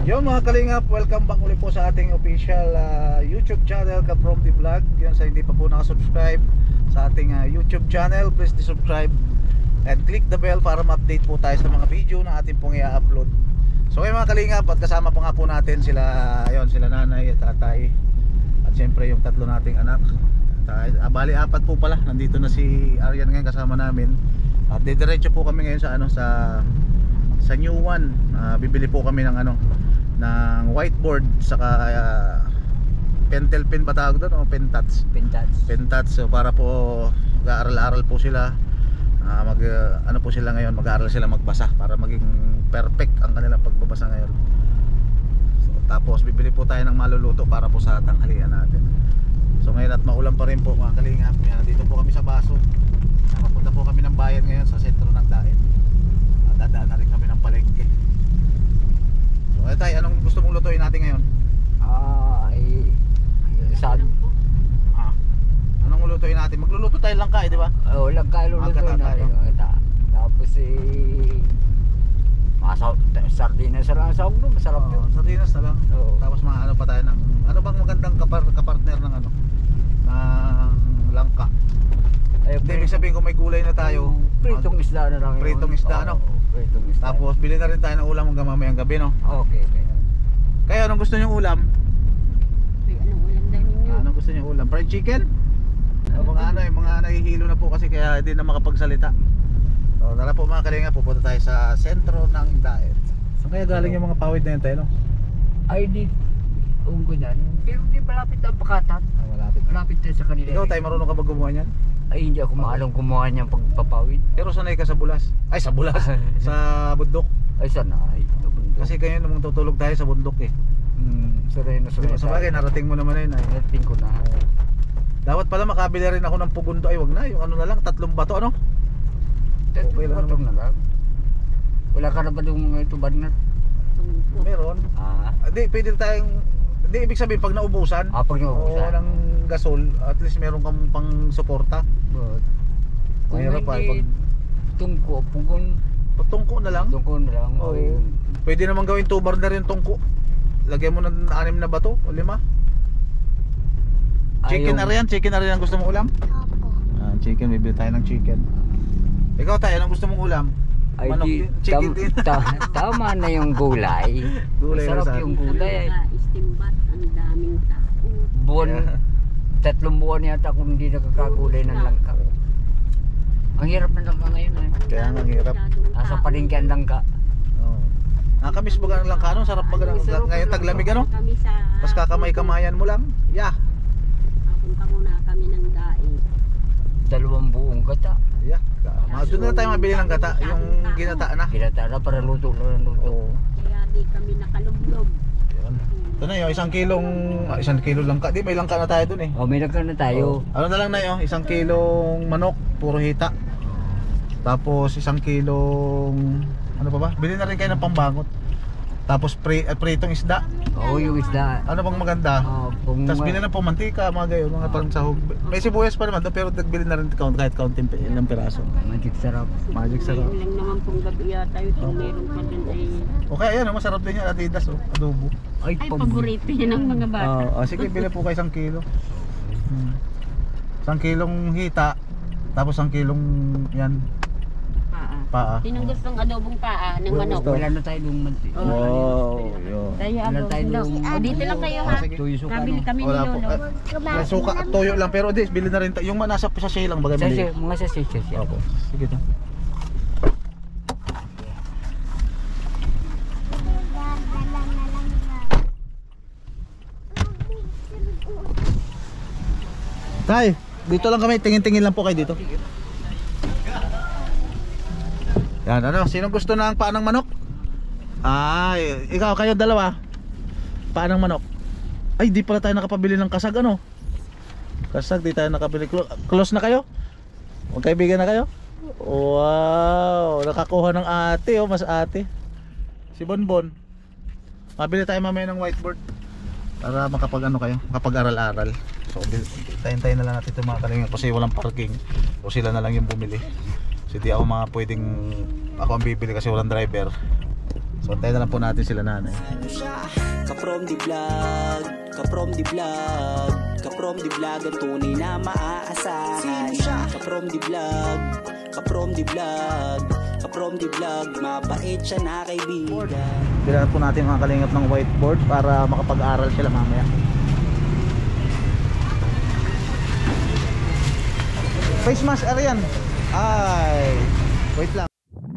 Yo mga kalingap, welcome back ulit po sa ating official YouTube channel Kaprom the Vlog. Yun, sa hindi pa po nakasubscribe sa ating YouTube channel, please subscribe and click the bell para ma-update po tayo sa mga video na ating pong i-upload. So ngayon mga kalingap, at kasama pa nga po natin sila, ayun, sila nanay at tatay, at syempre yung tatlo nating anak. Bali apat po pala, nandito na si Aryan ngayon kasama namin. At didiretso po kami ngayon sa sa New One. Bibili po kami ng ng whiteboard saka pentel pen ba tawag doon o pentats? Pentats. So para po mag-aaral-aral po sila. Po sila ngayon, mag-aaral sila magbasa para maging perfect ang kanilang pagbabasa ngayon. So, tapos bibili po tayo ng maluluto para po sa tanghalian natin. So ngayon at maulan pa rin po mga kalingap. Dito po kami sa Baso. Papunta po kami ng bayan ngayon sa sentro ng Daet. Dadaan na rin kami ng palengke. So tay, anong gusto mong lutuin natin ngayon? Anong lutuin natin? Magluluto tayo lang ka, di ba? Oo, langka lulutuin natin. Tapos sardinas na lang sa ulo, masarap yun. Sardinas na lang. Oo. Tapos mga pa tayo ng ano bang magandang kapartner ng ng langka. Hindi, ibig sabihin kung may gulay na tayo, pritong isda na lang. Pritong isda, ano? Pritong isda. Tapos bili na rin tayo ng ulam hanggang mamayang gabi, no? Okay. Kaya anong gusto niyo ulam? Anong ulam daw ninyo? Anong gusto niyo ulam? Fried chicken? Mga nahihilo na po kasi kaya hindi na makapagsalita. So tara po mga kalinga, pupunta tayo sa sentro ng Daet. So kaya galing yung mga pawid na yun tayo, no? Ay, di. Uong ko dyan. Pero di malapit ang pakatan. Malapit. Malapit tayo sa kanila. Ikaw tayo, marunong ka ba gumawa niyan? Ay, hindi ako maalam kumuha niyang pagpapawid. Pero sanay ka sa bulas. Ay, sa bulas. Sa bundok. Ay, sana. Ay, Kasi kayo namang tutulog tayo sa bundok eh. Saray na Diba, sa bagay, narating mo naman yun ay. Narating ko na. Dapat pala makabili rin ako ng pugundo. Ay, wag na. Yung na lang, 3 bato, ano? Okay lang Tatong na lang. Wala ka na ba yung mga ito na? Meron. Hindi, pwede tayong. Hindi, ibig sabihin, pag naubusan. Pag naubusan. O ng gasol, at least meron kang pang suporta. Kung Mahirap pa, hindi tungko, pugon. Tungko na lang. Tungko na lang. Oo. Pwede naman gawin tubar na rin tungko. Lagyan mo ng 6 na bato o 5. Chicken Aryan, gusto mong ulam? Opo. Chicken, bibili tayo ng chicken. Ikaw tayo, anong gusto mong ulam? Ay, Manok din, chicken din. Tama na yung gulay. Gulay na Masarap sa yung gulay. Istimbat, ang daming tao. Buwan, 3 buwan yata kung hindi nakakagulay ng langka. Ang hirap ng langka ngayon eh. Kaya nga, ang hirap. Nasa palengke ang langka. Nakamiss ba ng langka, ano? Sarap ba ngayon taglamig, ano? Kami sa... Pas kakamay-kamayan mo lang. Yeah. Punta muna kami ng Daet. 2 buong gata. Yeah. Doon na tayo mabili ng gata, yung ginata na. Ginata na para luto na luto. Oo. Kaya di kami nakalublob. Yan. Ito na yun, 1 kilong, 1 kilo langka. Di, may langka na tayo dun eh. May langka na tayo. Ano na lang na yun, 1 kilong manok, puro hita. Tapos 1 kilong, ano pa ba? Bili na rin kayo ng pambangot. Tapos pritong isda. Oo, yung isda. Ano bang maganda? Tapos bili na po mantika, mga gayon, mga parang sahog. May sibuyas pa naman doon, pero nagbili na rin kahit kaunting ilang piraso. Magic sarap. Magic sarap. Ngayon lang naman pong gabi yata yun. Meron pa dun ay... Okay, ayan, masarap din yan, Adidas, adobo. Ay, paborito yan ng mga bata. Sige, bili po kayo 1 kilo. 1 kilong hita, tapos 1 kilong yan, paa. Sinong gustong adobong paa ng manok? Wala na tayo nung manti. Wow, yun. Tayo Wala tayo adobong nung... O dito lang kayo ha. Sige. Tuyo suka. Kabili kami ni Wala po. Lolo. May suka at toyo lang, pero di, bili na rin yung nasa sachet lang baga bili. Mga sachet. Opo. Sige to. Tay, dito lang kami, tingin-tingin lang po kayo dito. Yan, ano, sinong gusto ng paa ng manok? Ay, ikaw, kayo dalawa. Paa ng manok. Ay, di pala tayo nakapabili ng kasag, ano? Kasag, di tayo nakabili. Close na kayo? Magkaibigan na kayo? Wow, nakakuha ng ate, mas ate. Si Bonbon. Mabili tayo mamaya ng whiteboard para makapag-aral-aral. So, tayin-tayin na lang natin itong mga kalingan kasi walang parking. O sila na lang yung bumili. Kasi di ako pwedeng, ako ang bibili kasi walang driver. So tayo na lang po natin sila nanay. Ka-from the vlog, ka-from the vlog, ka-from the vlog ang tunay na maaasahan. Ka-from the vlog, ka-from the vlog, ka-from the vlog, mabait siya na kaibigan. Kailangan po natin mga kalingap ng whiteboard para makapag-aral sila mamaya. Face mask, Arian. Ay, wait lang.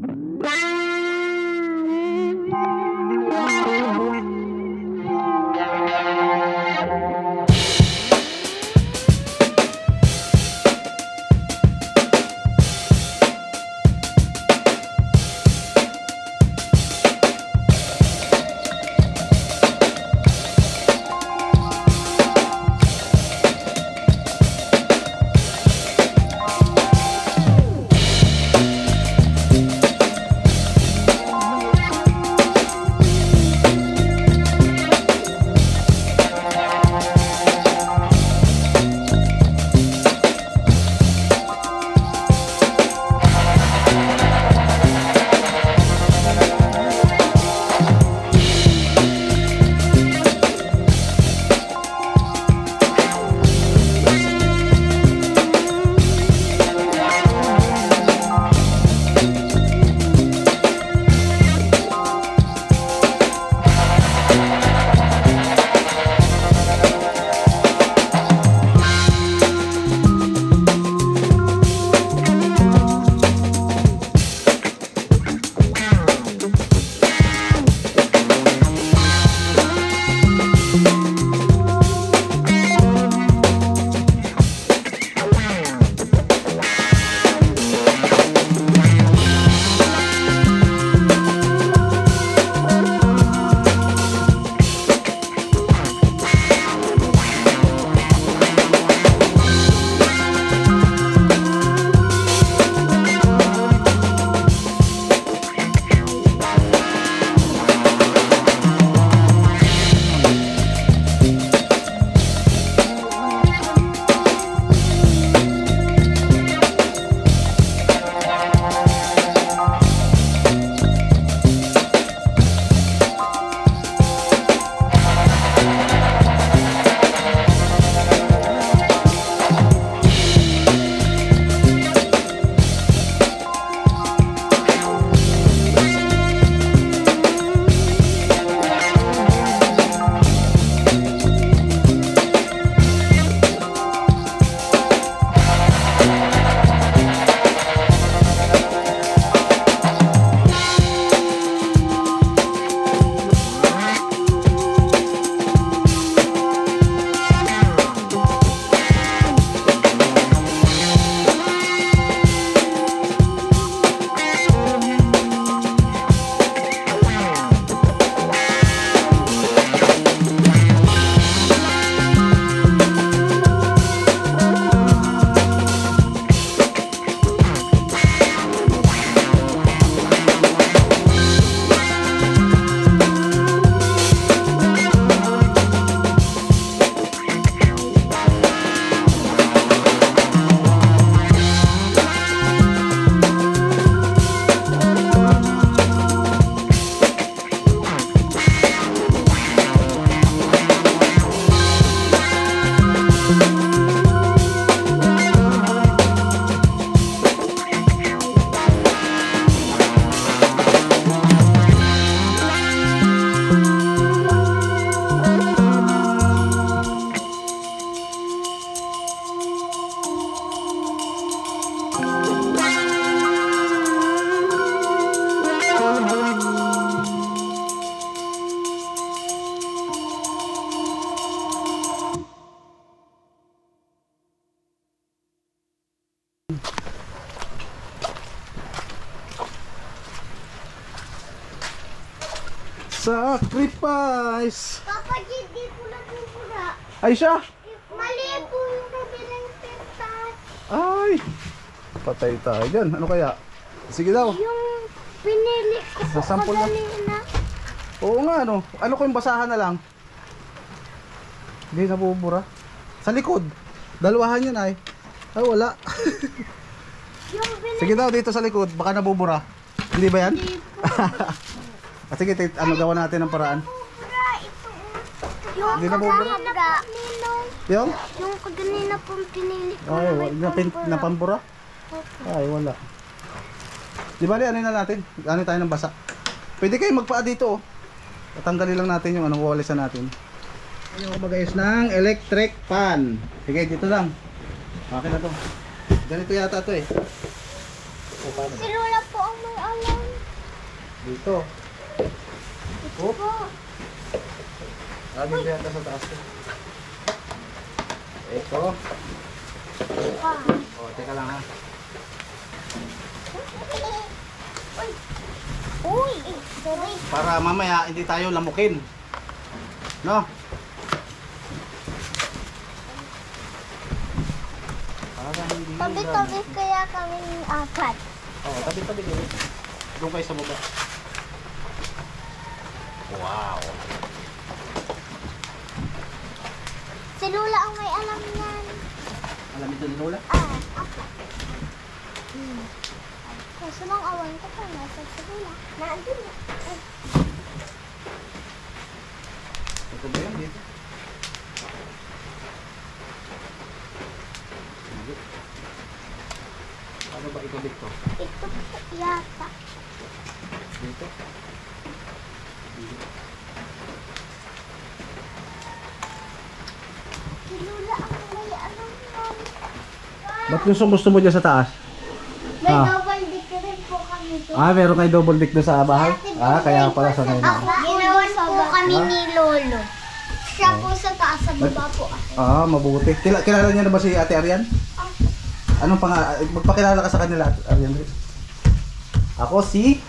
Sacrifice. Papa, hindi ko nabubura. Ay siya. Mali po yung kabilang pintas. Ay. Patay tayo dyan. Ano kaya? Sige daw. Yung pinili ko po Sasampol na. kanina. Oo nga ano. Ano ko yung basahan na lang? Hindi nabubura. Sa likod. Dalawahan yun ay. Ay wala. Yung pinili Sige daw dito sa likod. Baka nabubura. Hindi ba yan? Sige, ano gawa natin ng paraan? Pura, ito. Yung Hindi na bubura? kaganina. Yung? Yung kaganina pong pinili ko. Ay, na may pampura. na pambura? Ay, wala. Di ba, ano na natin? Ano tayo ng basa? Pwede kayo magpaa dito, oh. Tatanggalin lang natin yung anong walisan natin. Ayun, mag-ayos ng electric fan. Sige, dito lang. Okay na to. Ganito yata to eh. O, paano? Si Lola po ang may alam. Dito. Oh. Dito yata sa taas ko. Ito. Oh, teka lang ha. Uy, sorry. Para mamaya hindi tayo lamukin. No? Para hindi Tabi-tabi kaya kami apat. Oh, tabi-tabi dito. Doon kayo sa baba. Wow. Si Lola ang may alam yan. Alam ito ni Lola? Ako. Kaso nang awan ko pa nasa si Lola. Naandun na. Ito ba yun dito? Ano ba ito dito? Ito po yata. Dito? Si Lola ang may alam yan. Ba't gusto mo dyan sa taas? May Ah. double dick rin po kami doon. Ah, meron kayo double deck na sa bahay? Ah, kaya pala sa ngayon. Ginawan po kami ni Lolo. Siya po sa taas, sa baba po ako. Ah, mabuti. Kilala niyo na ba si Ate Arian? Anong magpakilala ka sa kanila, Ate Arian? Ako si...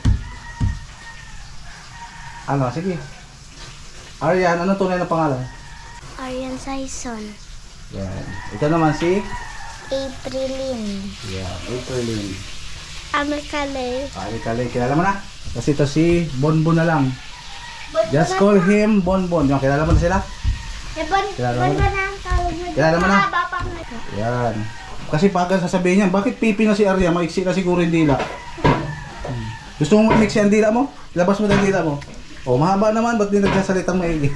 Ano, sige. Arian, anong tunay na pangalan? Arian Saison. Yan. Ito naman si... Aprilin. Yeah, Aprilin. Amikale. Kali, kilala mo na? Kasi ito si Bonbon na lang. Just call him Bonbon. Yung kilala mo na sila? Kilala mo na? na ang tawag mo. Kilala mo na? Mahaba pang Yan. Kasi pag sasabihin niya, bakit pipi na si Arya? Maiksi na siguro yung dila. Gusto mo maiksi ang dila mo? Labas mo na yung dila mo. O, mahaba naman. Ba't di nagsasalitang maigi?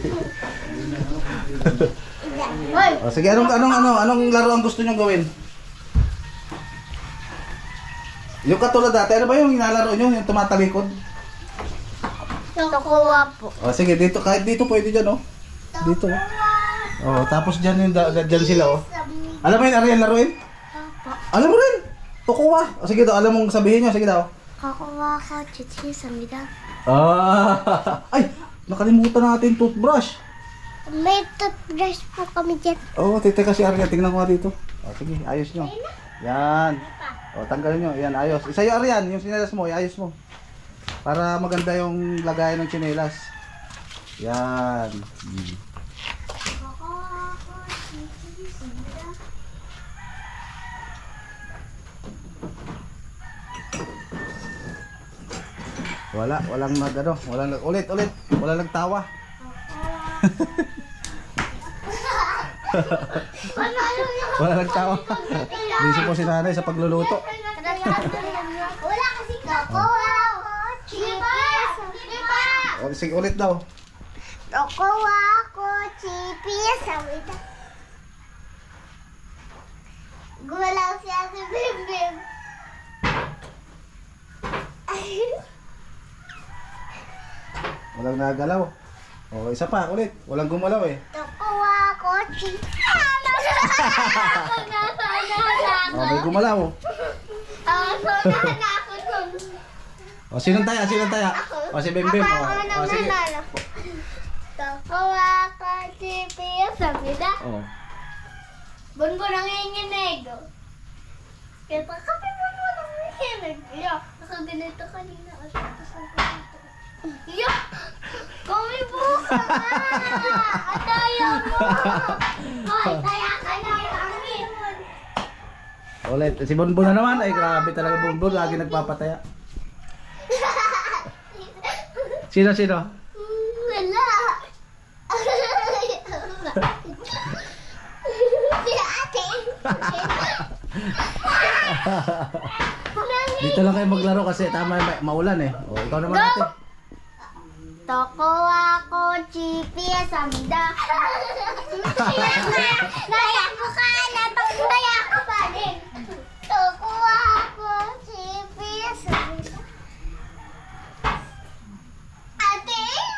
O, sige, anong laro ang gusto nyo gawin? Yung katulad dati, ano ba yung inalaro nyo? Yung tumatalikod? Tokuwa po. O, sige, dito, kahit dito pwede dyan, oh. Dito, oh. O, tapos dyan, dyan sila, oh. Alam mo yun, Ariel, laruin? Alam mo rin? Tukuha. O, sige daw, alam mong sabihin nyo, sige daw. Kakuha ka, chichi, samida. Ah, ay, nakalimutan natin toothbrush. May toothbrush po kami dyan. Oo, teka si Arya, tingnan ko nga dito. O, sige, ayos nyo. Yan. O, tanggalin nyo. Yan, ayos. Isa yung Aryan, yung sinelas mo, ayos mo. Para maganda yung lagayan ng tsinelas. Yan. Kakuha ka, chichi, samida. Walang ulit, walang nagtawa. Wala nagtawa. Busy po si nanay sa pagluluto. Wala kasi kakuha ko, chichi, O, sige, ulit daw. Tokuwa ko, chichi, samida. Gumalaw siya si Bim Bim. Walang nagalaw. O, isa pa, ulit. Walang gumalaw eh. Tokuwa ko, chichi. O, may gumalaw. O, sinong taya? O, si Bim Bim. O, sige. Tokuwa ko, chichi, samida. O. Bonbon ang hinginig. Kaya kape bonbon ang hinginig. Iya, nakaganito kanina. Iya, kami buka ka. Ataya mo. Hoy, taya ka na kami. Ulit. Si Bonbon na naman. Ay, grabe talaga Bonbon. Lagi nagpapataya. Sino? Wala. Si ate. Dito lang kayo maglaro kasi tama maulan eh. O, ikaw naman ate. Tokowa Kochipi Samida. Naya ko ka na naya ko pa din. Tokowa Kochipi Samida. Ate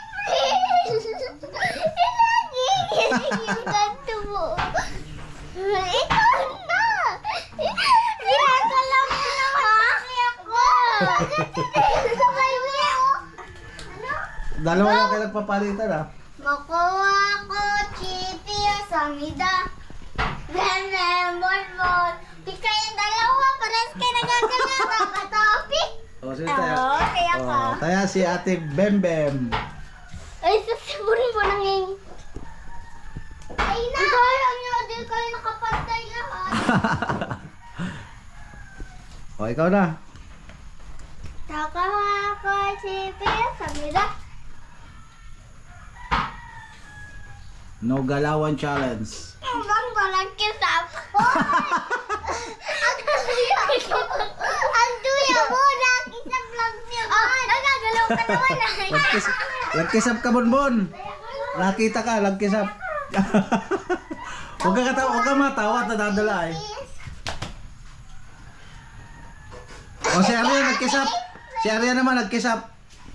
Lagi yung ganto mo. Ikaw na. Ginagalam mo naman kasi ako. Dalawa lang kayo nagpapalitan ah. Makuha ko chipi samida. Bol. Di kayong dalawa, pares kayo nagagalaga ka-topic. O, sige tayo. Oo, kaya ka. O, tayo si Ate Bembem. Ay, sasiburin mo nang yung... Ay na! Kaya nyo, di kayo nakapantay lahat. O, ikaw na. Makuha ko chipi samida. No Galawan Challenge. Bang balang kisap. Ang tuya mo, nakisap lang siya. Nagagalaw ka naman. Lagkisap ka, Bonbon. Nakita ka, lagkisap. Huwag ka matawa at nadadala eh. O, si Arya nagkisap. Si Arya naman nagkisap.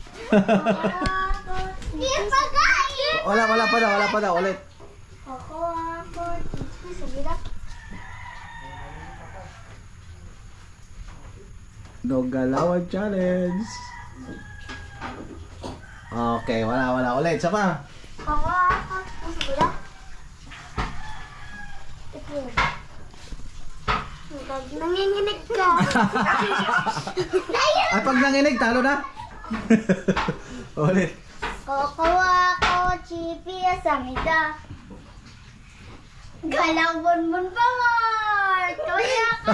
Di pa kain. Wala pa daw, ulit. Kukuha ko chipi samida. No Galawan Challenge. Okay, wala. Ulit, isa pa. Kukuha ko samida. Nanginginig ka. Ay, pag nanginig, talo na. Ulit. Kukuha ko chipi samida. Galawon pa mo. Tuya ka.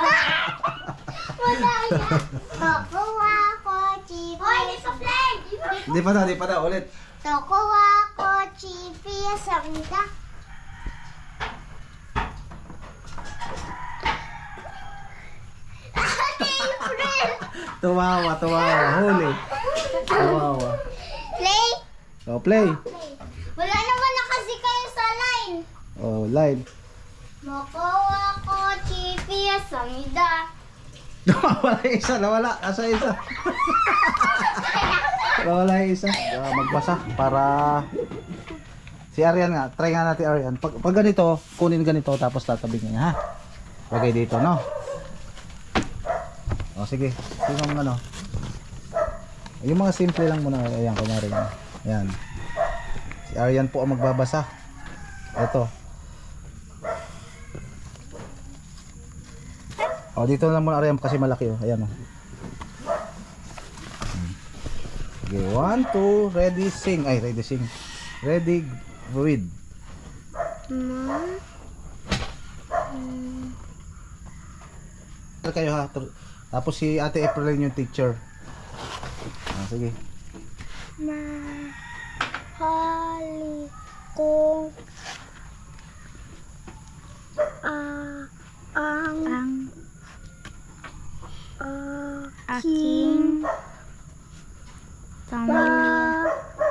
Wala yan. Kukuha ko chipi. Hoy, di pa play. Di pa daw, ulit. Kukuha ko chipi samida. Tumawa, huli. Tumawa. Play. O, play. Wala naman na kasi kayo sa line. O, live. Makuha ko chipi samida. Nawala yung isa, nawala. Asa isa? Nawala yung isa. Magbasa para... Si Arian nga, try nga natin Arian. Pag ganito, kunin ganito tapos tatabing niya, ha? Lagay dito, no? O, sige. Sino ang ano? Yung mga simple lang muna. Ayan, kunyari. Ayan. Si Arian po ang magbabasa. Ito. O, dito lang muna Arian kasi malaki, oh. Ayan, oh. Okay, 1, 2, ready, sing. Ay, ready, sing. Ready, read. Kayo ha. Tapos si Ate April yung teacher. Sige. Mahali kong ang aking pamilya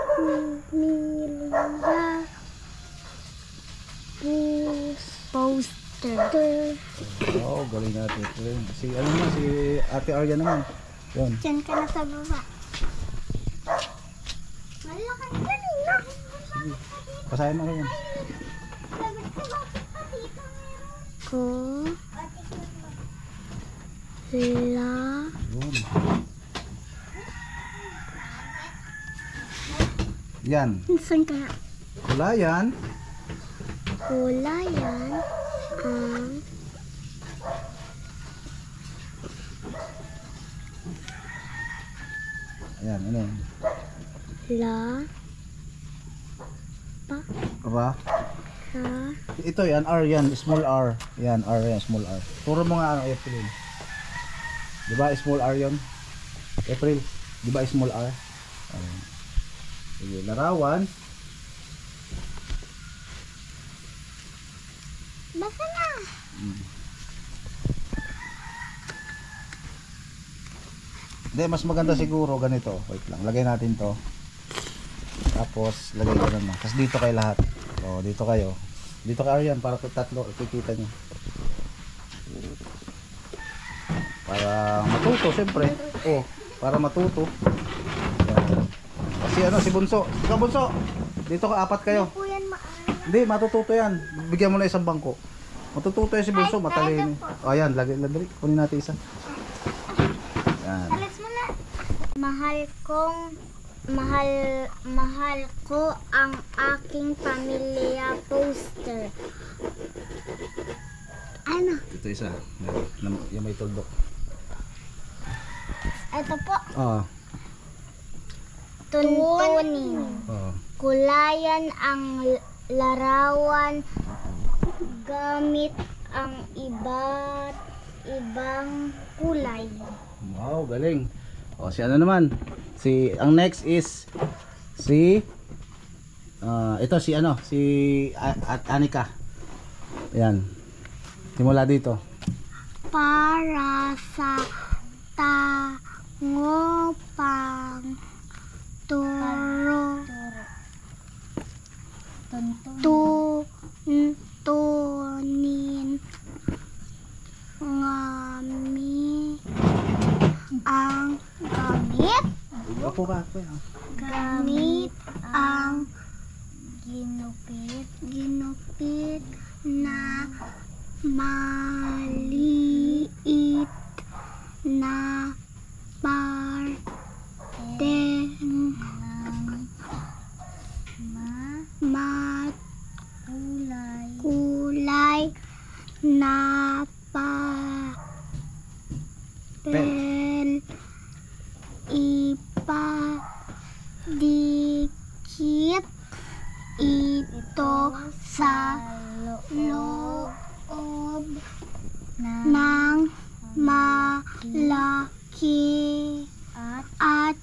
poster. Oh, galing natin. Si ano naman, si Ate Arya naman. Yun. Diyan ka na sa baba. Malaki kanina. Pasahin mo yun. Ko la Yun. Yan. saan ka? Wala yan. Kulayan ang Ayan, ano yan? la Ra. ha Ito yan, R yan, small R. Yan, R yan, small R. Turo mo nga ano, April. Diba small R yun? April, diba small R? Ayan. Sige, larawan. basta na. Hindi, mas maganda siguro ganito. Wait lang, lagay natin to. Tapos lagay ko naman. Tapos dito kayo lahat. O, dito kayo. Dito kayo yan para tatlo kikita nyo. Para matuto siyempre. Oh, para matuto. Yan. Kasi ano si Bunso. Ikaw Bunso. Dito ka apat kayo. Po yan Hindi, matututo yan. Bigyan mo na isang bangko. Matututo yan si Bunso, matalino. O ayan, lagay dali. Kunin natin isa. Yan. Alis mo na. Mahal ko ang aking pamilya poster. Ano? Ito isa. Yung may tuldok. Ito po. Oo. Tuntunin. Oo. Kulayan ang larawan gamit ang iba't ibang kulay. Wow, galing. O si ano naman? Ang next is si ito si ano, si Anika. Ayan. Simula dito. Para sa tangopang turo tuntunin ngami ang gamit ang ginupit na maliit na parteng kulay na papel ipadikit ito sa loob ng malaki at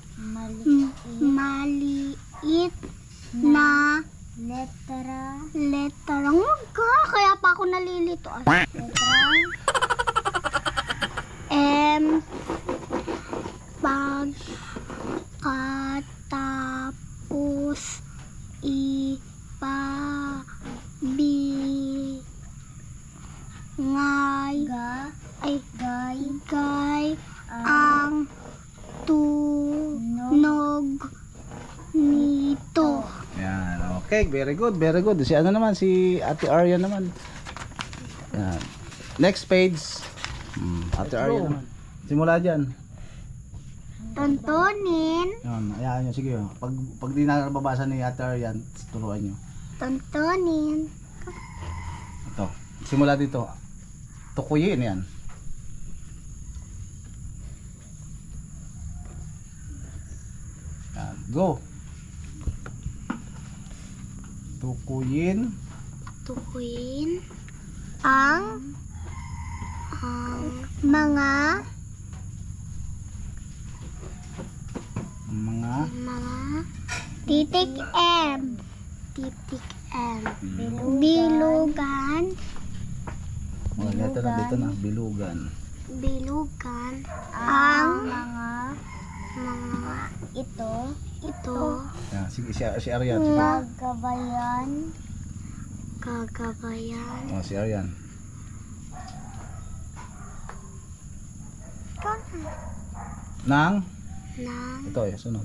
maliit na letrang kaya pa ako nalilito. Letrang M. Pagkatapos gay ang tunog nito. Yan. Okay, very good, very good. Si ano naman, si Ate Arya naman. Yan. Next page. Ate Arya naman. Simula dyan. Tuntunin. Yan, ayan nyo. Sige, pag di na nababasa ni Ate Arya, turuan nyo. Tuntunin. Ito. Simula dito. Tukuyin yan. Yan. Go. Tukuyin ang mga titik M. Bilugan. Mga letter na dito na. Bilugan. Ang mga ito Yan. Sige, si Aryan. Sige. gagabayan Oh, si Aryan. Nang? ng Ito eh, sunod.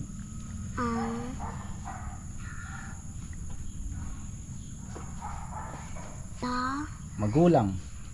Magulang.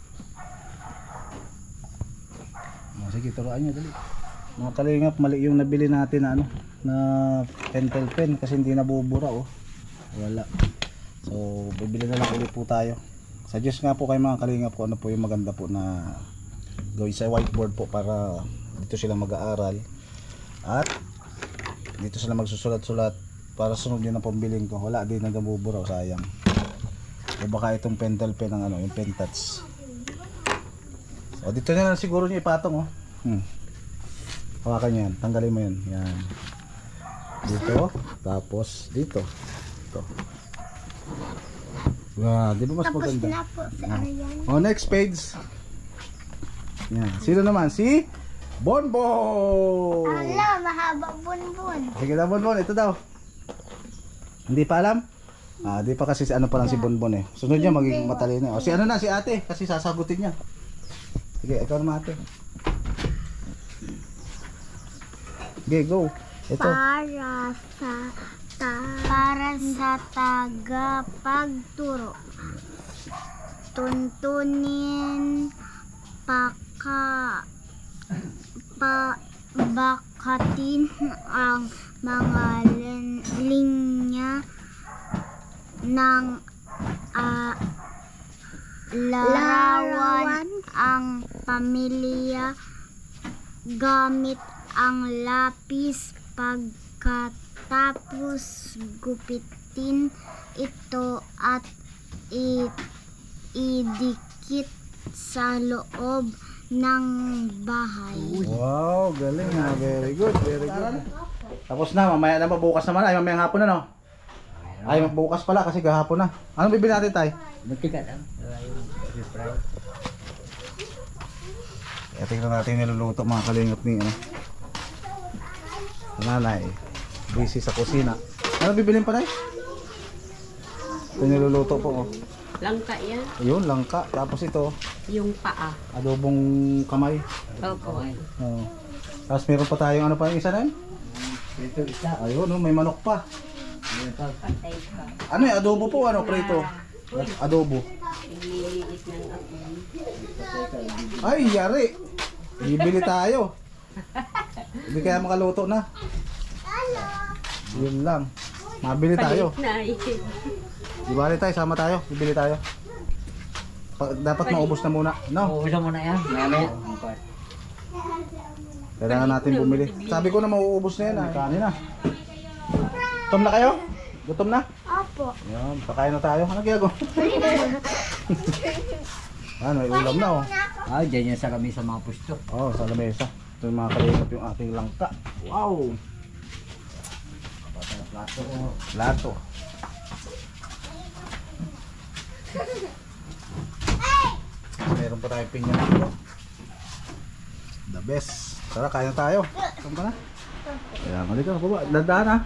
Oh, sige, turuan nyo, dali. Mga kalingap, mali yung nabili natin na ano, na pentel pen kasi hindi nabubura oh. Wala. So, bibili na lang ulit po tayo. Suggest nga po kay mga kalingap ko ano po yung maganda po na gawin sa whiteboard po para dito sila mag-aaral. At dito sila magsusulat-sulat para sunod yun ang pambiling ko. Wala din na nabubura, sayang. O baka itong pentel pen ang ano, yung pen touch. So, dito na lang siguro niyo ipatong oh. Hawakan yan, tanggalin mo yan. Yan. Dito, tapos dito. Ito. Wow, di ba mas tapos maganda? na po si Aryan. Oh, next page. Yan. Sino naman? Si Bonbon! Ala, mahaba bunbun. Sige na Bonbon, ito daw. Hindi pa alam? Di pa kasi si ano pa lang si Bonbon eh. Sunod niya magiging matalino. O si ano na, si ate. Kasi sasagutin niya. Sige, ikaw naman ate. Sige, go. Ito. Para sa tagapagturo. Tuntunin bakatin ang mga linya ng larawan ang pamilya gamit ang lapis pagkatapos gupitin ito at idikit sa loob ng bahay. Wow, galing ha. Very good, very good. Tapos na, mamaya na bukas naman. Ay, mamayang hapon na no? Ay, bukas pala kasi gahapon na. Anong bibili natin tay? Magtiga lang. Tingnan natin niluluto mga kalingap ni ano. Nanay, busy sa kusina. Ano bibilin pa tay? Ito niluluto po oh. Langka yan. Ayun, langka. Tapos ito, Yung paa. adobong kamay. Opo. Oh. Tapos meron pa tayong ano pa yung isa na yun? Ito isa. Ayun, oh, may manok pa. Patay ka. Ano yung adobo po? Ano, prito? Adobo. Ililiit ng apoy. Ay, yari. Bibili tayo. Hindi kaya makaluto na. Yun lang. Mabili tayo. Palit na Di bali tayo, sama tayo. Bibili tayo. Dapat maubos na muna. No? Uubusan mo na yan. Mamaya. Kailangan natin bumili. Sabi ko na mauubos na yan. Kanin na. Gutom na kayo? Gutom na? Opo. Yan, kakain na tayo. Ano ginagawa? Ano, may ulam na oh. Dyan yan sa kami sa mga pusto. Oh, sa lamesa. Ito yung mga kalingap yung ating langka. Wow! Plato. Lato. Meron pa tayong pinya dito. The best. Tara, kain na tayo. Saan ka na? Kaya mali ka, baba. Dandahan ha.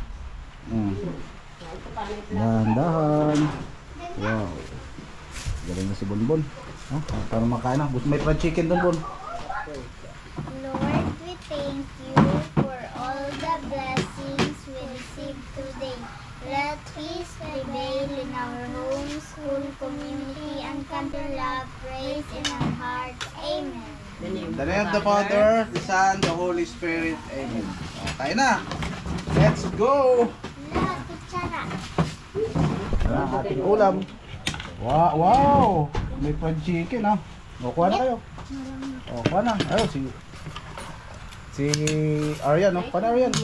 Dandahan. Wow. Galing na si Bonbon. Para makain na. May fried chicken doon, Bon. Lord, we thank you for all the blessings we receive today. Let peace prevail in our homes, school, community, and country love, praise in our hearts. Amen. In the name of the Father, the Son, the Holy Spirit. Amen. Kain na. Let's go! La kutsara. Ang ating ulam. Wow! Wow! May fried chicken ha. O, kuha na kayo. O, kuha na. Ayun, si Arian, no? Kuha na Arian.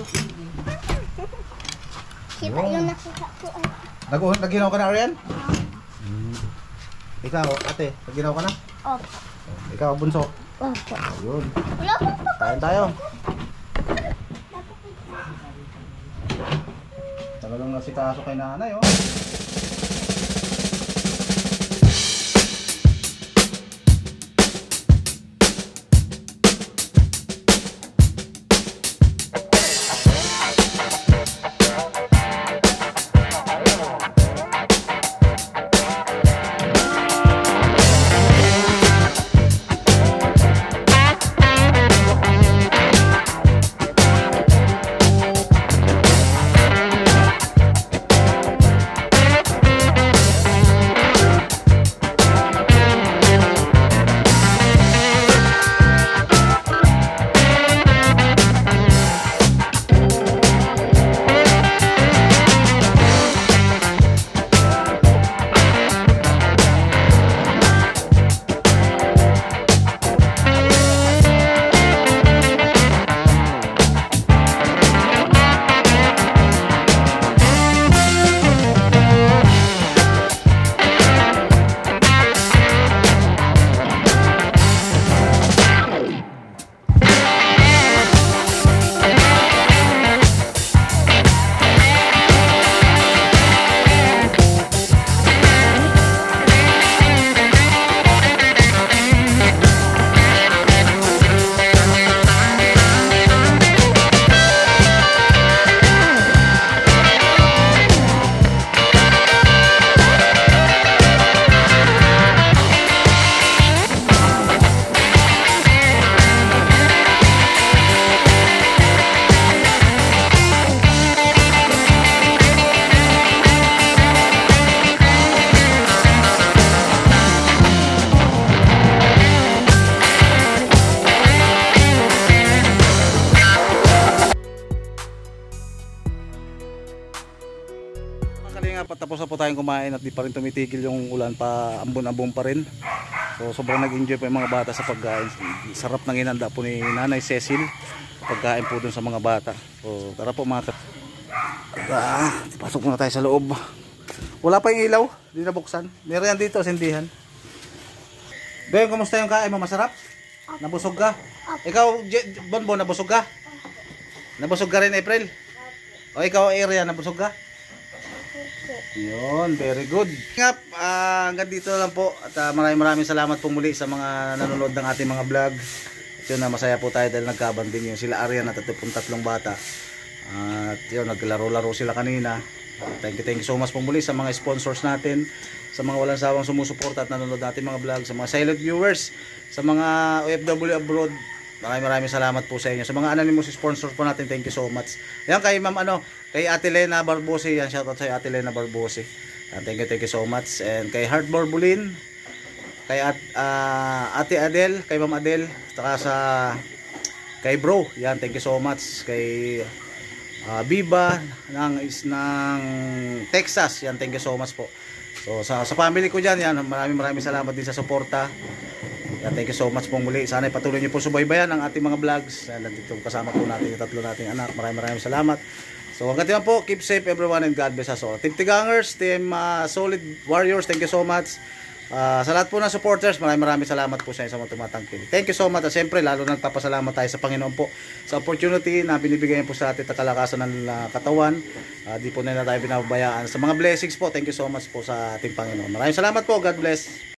Kita yung nakita ko. Naginaw ka na Arian? Ikaw, ate, naginaw ka na? Opo. Ikaw, bunso. Opo. Ayun. Wala pong Kain tayo. Talagang nasikaso kay nanay, oh. Kalinga, patapos na po tayong kumain at di pa rin tumitigil yung ulan, pa ambon-ambon pa rin. So sobrang nag-enjoy po yung mga bata sa pagkain. Sarap ng inanda po ni Nanay Cecil, pagkain po dun sa mga bata. So tara po mga pasok muna tayo sa loob. Wala pa yung ilaw, di nabuksan. Meron yan dito, sindihan. Beng, kumusta yung kain mo? Masarap? Nabusog ka? Ikaw, Bonbon, nabusog ka? Nabusog ka rin, April? O ikaw, Area, nabusog ka? Yun, very good. Hanggang dito lang po. At maraming salamat po muli sa mga nanonood ng ating mga vlog. At yun, masaya po tayo dahil nagkabanding yun. Sila Arian at tatlong bata. At yun, naglaro-laro sila kanina. Thank you so much po muli sa mga sponsors natin, sa mga walang sawang sumusuporta at nanonood natin mga vlog, sa mga silent viewers, sa mga OFW abroad. Maraming salamat po sa inyo. Sa mga anonymous sponsors po natin, thank you so much. Yan kay Ma'am kay Ate Lena Barbose, yan shoutout sa Ate Lena Barbose. Thank you so much. And kay Heart Borbulin, kay Ate Adel, kay Ma'am Adel, kay Bro, yan thank you so much. Kay Biba ng Texas, yan thank you so much po. So sa family ko diyan, yan maraming salamat din sa suporta. Yan, thank you so much po muli. Sana patuloy niyo po subaybayan ang ating mga vlogs. Nandito kasama po natin yung tatlo nating anak. Maraming salamat. So hanggang dito po, keep safe everyone and God bless us all. Team Tigangers, Team Solid Warriors, thank you so much. Sa lahat po ng supporters, maraming salamat po sa inyo sa mga tumatangkil. Thank you so much. At siyempre, lalo nagpapasalamat tayo sa Panginoon po sa opportunity na binibigay po sa atin at kalakasan ng katawan. Di po nila tayo binabayaan. Sa mga blessings po, thank you so much po sa ating Panginoon. Maraming salamat po. God bless.